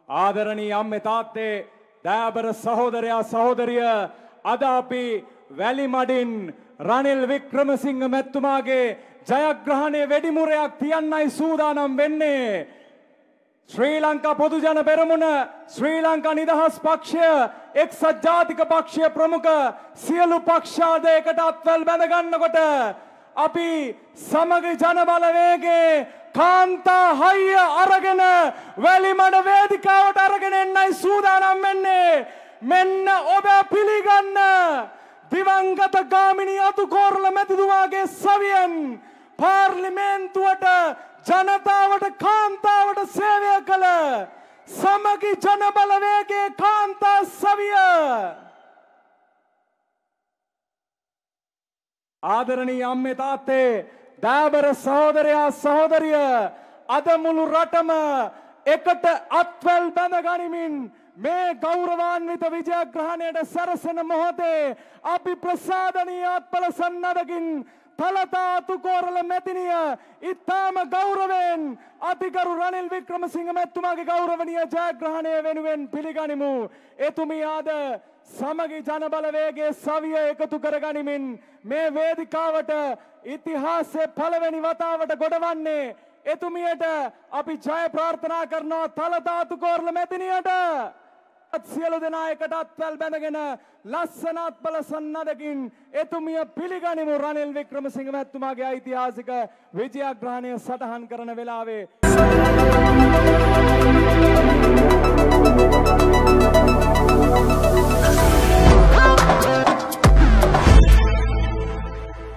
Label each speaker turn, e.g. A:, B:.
A: ආදරණීය අම්මේ තාත්තේ දයාබර සහෝදරයා සහෝදරිය අද අපි වැලිමඩින් රනිල් වික්‍රමසිංහ මැතිතුමාගේ ජයග්‍රහණයේ වෙඩිමුරයක් තියන්නයි සූදානම් වෙන්නේ. ශ්‍රී ලංකා පොදු ජන පෙරමුණ, ශ්‍රී ලංකා නිදහස් පක්ෂය, එක්සත් ජාතික පක්ෂය ප්‍රමුඛ සියලු පක්ෂාද එකට අත්වැල් බැඳ ගන්නකොට අපි සමගි ජන බලවේගයේ කාන්තා හයිය අරගෙන වැලිමඩ වේදිකාවට අරගෙන එන්නයි සූදානම් වෙන්නේ. මෙන්න ඔබ පිළිගන්න දිවංගත ගාමිණී අතුකෝරළ මැතිතුමාගේ සවියෙන් පාර්ලිමේන්තුවට ජනතාවට කාන්තාවට සේවය කළ සමගි ජන බලවේගයේ කාන්තා සවිය ආදරණීය අම්මේ තාත්තේ දයාබර සහෝදරයා සහෝදරිය අද මුළු රටම එකට අත්වැල් බැඳ ගනිමින් මේ ගෞරවාන්විත විජයග්‍රහණයට සැරසෙන මොහොතේ අපි ප්‍රසාදනීය අත්පල සන්නදකින් තලතා අතුකෝරළ මැතිනිය ඉතාම ගෞරවයෙන් අතිගරු රනිල් වික්‍රමසිංහ මැතිතුමාගේ ගෞරවනීය ජයග්‍රහණය වෙනුවෙන් පිළිගනිමු. එතුමිය අද සමගි ජන බලවේගයේ සවිය එකතු කරගනිමින් මේ වේදිකාවට ඉතිහාසයේ පළවෙනි වතාවට ගොඩවන්නේ. එතුමියට අපි ජය ප්‍රාර්ථනා කරනවා. තලතා අතුකෝරළ මැතිනියට සියලු දෙනා එකට අත්වැල් බැඳගෙන ලස්සන අත්පල සන්නදකින් එතුමිය පිළිගනිමු. රනිල් වික්‍රමසිංහ මැතිතුමාගේ ඓතිහාසික විජයග්‍රහණය සටහන් කරන වෙලාවේ